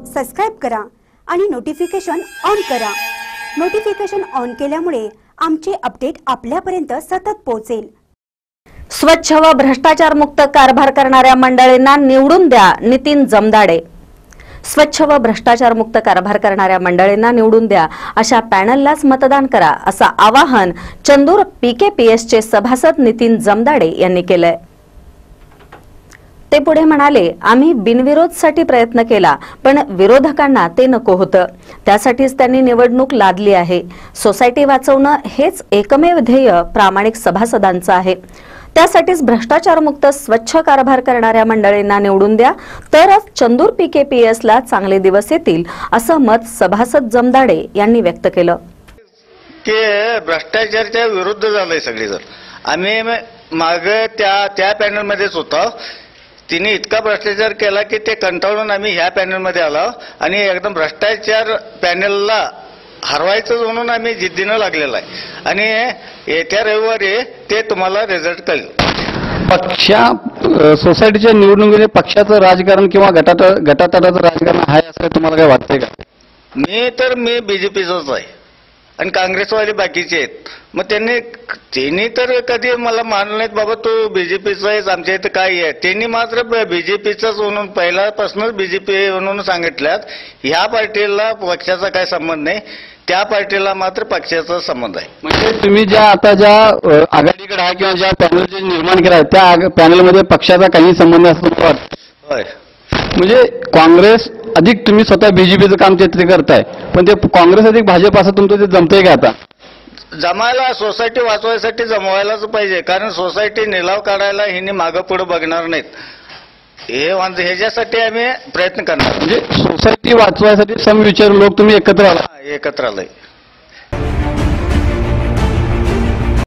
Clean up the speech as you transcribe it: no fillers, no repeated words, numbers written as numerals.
Subscribe करा आणि notification on करा। नोटिफिकेशन ऑन केल्यामुळे आमचे अपडेट आपल्यापर्यंत सतत पोहोचेल। स्वच्छ व भ्रष्टाचार मुक्त कारभार करणाऱ्या मंडळींना निवडून द्या, नितीन जमदाडे। स्वच्छ व भ्रष्टाचार मुक्त कारभार करणाऱ्या मंडळींना निवडून द्या, अशा पॅनललाच मतदान करा, असं आवाहन चंदूर पीकेपीएसचे सभासद नितीन जमदाडे यांनी केलंय। ते पुढे म्हणाले, आम्ही बिनविरोधसाठी प्रयत्न केला, पण विरोधकांना ते नको होतं, त्यासाठीच त्यांनी निवडणूक लादली आहे। सोसायटी वाचवणं हेच एकमेव ध्येय प्रामाणिक सभासदांचं आहे। त्यासाठीच भ्रष्टाचार मुक्त स्वच्छ कारभार करणाऱ्या मंडळींना निवडून द्या, तरच चंदूर पीकेपीएसला चांगले दिवस येतील, असं मत सभासद जमदाडे यांनी व्यक्त केलं। की भ्रष्टाचाराच्या विरुद्ध झालंय सगळीजण। आम्ही माग त्या पॅनलमध्येच होतो, तिने इतका भ्रष्टाचार केला की ते कंटाळून आम्ही ह्या पॅनलमध्ये आलो आणि एकदम भ्रष्टाचार पॅनलला हरवायचं म्हणून आम्ही जिद्दीनं लागलेला आहे आणि येत्या रविवारी ते तुम्हाला रिझल्ट कळेल। सोसायटीच्या निवडणुकीमध्ये पक्षाचं राजकारण किंवा गटातटाचं राजकारण आहे असं तुम्हाला काय वाटतंय का? मी बीजेपीचाच आहे आणि काँग्रेसवाले बाकीचे आहेत। मग त्यांनी तर कधी मला मानलं नाहीत, बाबा तू बीजेपीचा आहेस, आमच्या इथं काय आहे। त्यांनी मात्र बीजेपीचाच म्हणून पहिल्यापासूनच बीजेपी म्हणून सांगितल्यात। ह्या पार्टीला पक्षाचा काय संबंध नाही, त्या पार्टीला मात्र पक्षाचा संबंध आहे। म्हणजे तुम्ही ज्या आघाडीकडे आहे किंवा ज्या पॅनल जे निर्माण केलं आहे त्या पॅनलमध्ये पक्षाचा काही संबंध असतो वाटतं? होय, म्हणजे काँग्रेस अधिक तुम्ही स्वतः बीजेपीचं काम ते करताय, पण ते काँग्रेस अधिक भाजप असं तुमचं ते जमतंय का? आता जमायला सोसायटी वाचवायसाठी जमवायलाच पाहिजे, कारण सोसायटी निलाव काढायला हिने मागं पुढं बघणार नाहीत। ह्याच्यासाठी आम्ही प्रयत्न करणार। म्हणजे सोसायटी वाचवायसाठी समविचार लोक तुम्ही एकत्र आला? एकत्र आलोय।